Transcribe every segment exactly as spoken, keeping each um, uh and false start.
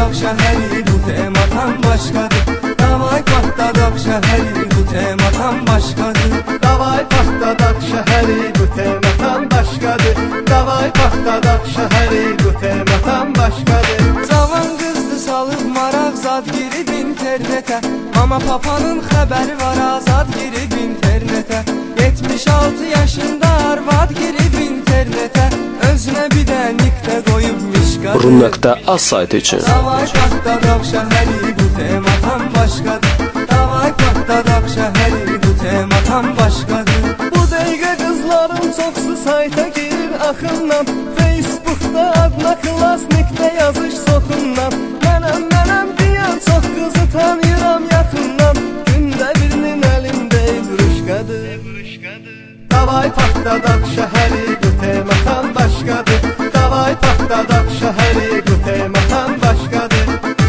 Paxtadaq şəhəri bu temadan başqadır. Davay Paxtadaq şəhəri bu temadan başqadır. Davay Paxtadaq şəhəri bu temadan başqadır. Davay Paxtadaq şəhəri bu temadan başqadır. Cavan qızdı salıb maraq zad girib internetə. Ama papanın xəbəri var azad girib internetə. yetmiş altı yaşında arvad girib internetə. Özünə bir də nikdə qoyubmuş qadır. Rum.az saytı üçün Davay Paxtadaq şəhəri bu temadan başqadır. Davay Paxtadaq şəhəri bu temadan başqadır. Bu dəqiqə qızların çoxsu sayta girir axınla. Facebookda adına klasnikdə yazış soxunla. Mənəm, mənəm deyən çox qızı tanıyıram yaxından. Gündə birinin əlində evruşqadır. Davay Paxtadaq şəhəri bu temadan başqadır. Davay Paxtadaq şəhəri bu temadan başqadır.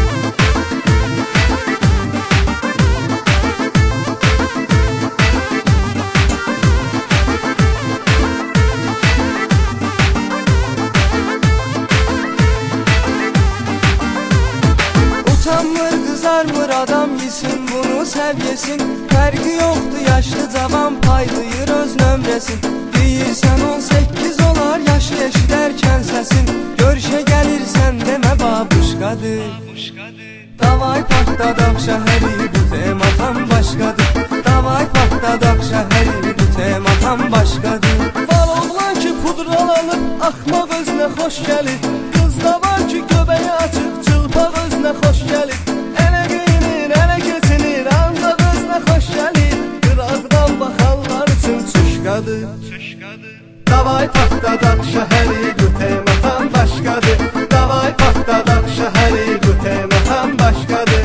Utanmır, qızarmır adam yesin bunu səvyesin. Fərqi yoxdur yaşlı cavan paylayır öz nömrəsin. Deyirsən on səkkiz olar yaşı eşidərkən səsin. Görüşə gəlirsən demə babuşqadır. Davay Paxtadaq şəhəri bu temadan başqadır. Davay Paxtadaq şəhəri bu temadan başqadır. Var oğlan ki pudralanıb axmaq özünə xoş gəlir. Qız da var ki göbəyi açıq çılpaq özünə xoş gəlir. Ələ qeynir, ələ keçinir, ancaq özünə xoş gəlir. Qıraqdan baxanlar üçün çuşqadır. Davay Paxtadaq şəhəri bu temadan başqadır. Davay Paxtadaq şəhəri bu temadan başqadır.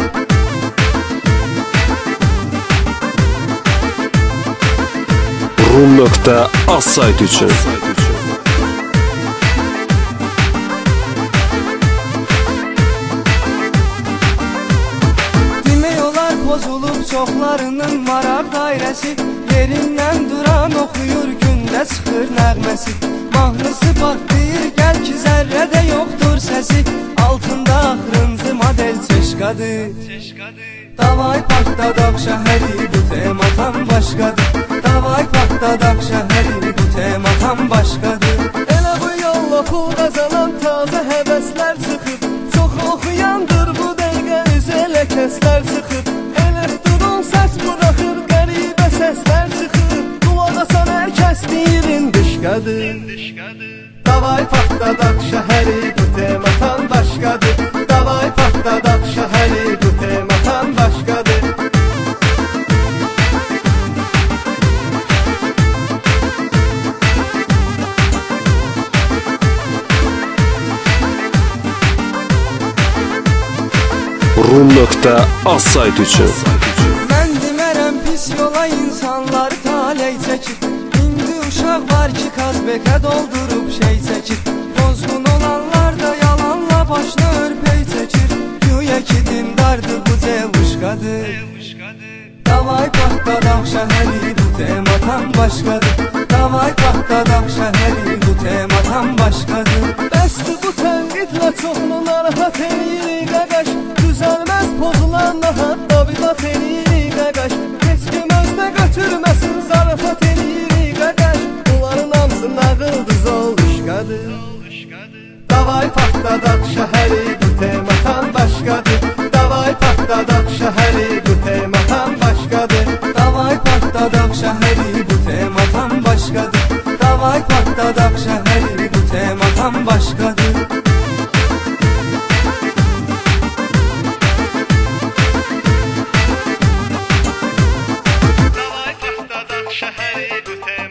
Rum.az saytı üçün Demək olar pozulub çoxlarının maraq dairəsi. Yerindən duran oxuyur gündə çıxır nəğməsi. Mahnısı partlayır gəl ki zərrədə yoxdur səsi. Altında axırıncı model çeşqadır. Davay Paxtadaq şəhəri bu temadan başqadır. Davay Paxtadaq şəhəri bu temadan başqadır. Elə bu yolla pul qazanan taze həvəslər çıxır. Çox oxuyandır bu dəqiqə üzə ləkəslər çıxır. Elektron səs buraxır, qəribə səslər çıxır. Qulaq asan hər kəs deyir indişqadır. Davay Paxtadaq şəhəri bu temadan başqadır. Davay Paxtadaq şəhəri bu temadan başqadır. Rum.az saytı üçün Mən demərəm pis yola insanları taley çəkir. İndi uşaq var ki Kazbekə doldurub şey çəkir. Pozğun olanlar da yalanla başına örpey çəkir. Güya ki dindardır bu cevuşqadır. Davay Paxtadaq şəhəri bu temadan başqadır. Davay Paxtadaq şəhəri bu temadan başqadır. Bəsdir bu tənqidlə çoxlu narahat eləyirik qaqaş. Düzəlməz pozulan nahat davidat eləyirik qaqaş. Heç kim özünə götürməsin zarafat eləyirik qaqaş. Bunların hamısı nağıldır zoluşqadır. Davay Paxtadaq şəhəri bu temadan başqadır. Davay Paxtadaq şəhəri bu temadan başqadır. Davay Paxtadaq şəhəri bu temadan başqadır. Davay Paxtadaq şəhəri bu temadan başqadır. Davay Paxtadaq şəhəri bu temadan